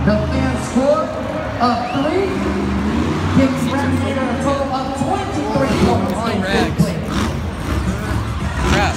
The fan score of 3 gives Raminator a total of 23 points in fifth place. Crap.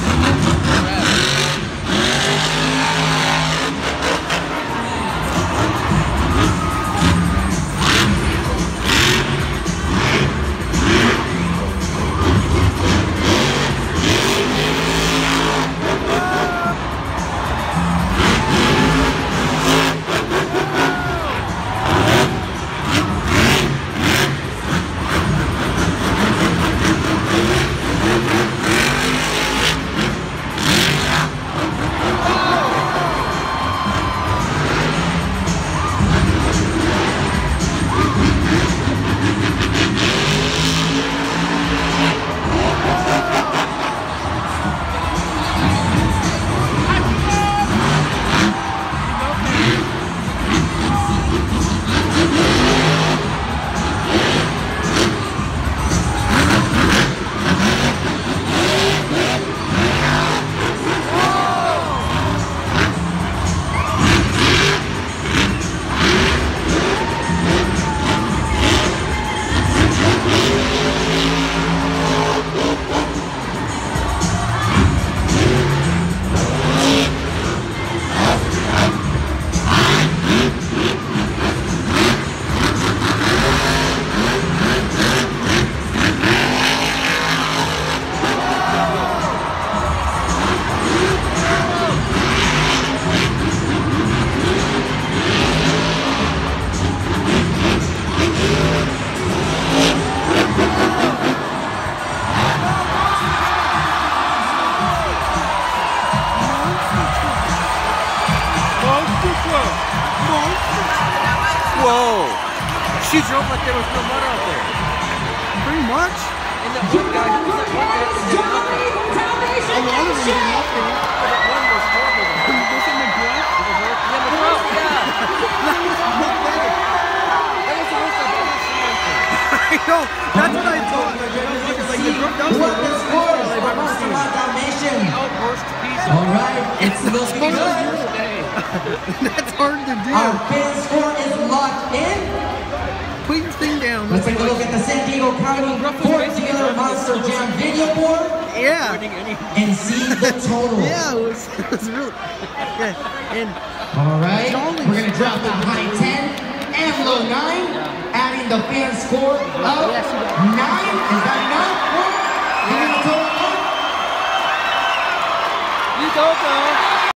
Whoa! She drove like there was no mud out there. Pretty much. And that one guy, who was that one guy? A lot of them did nothing. That one was horrible. Was it McGrath? Yeah, McGrath, yeah. That was the worst I've ever seen. I know. That's what I thought. Like the group does What the score is for Monster Dalmatian? Outburst pizza. All right, it's looking good. That's hard to do. Our fifth score is locked in. Put your thing down. Let's take a look at the San Diego County Fort Taylor Monster Jam video board Yeah. and see the total. Yeah, it was really. Yeah. And All right, we're going to drop the high 10 and low 9, adding the fan score of 9. Is that enough? We're going to total up. You don't know.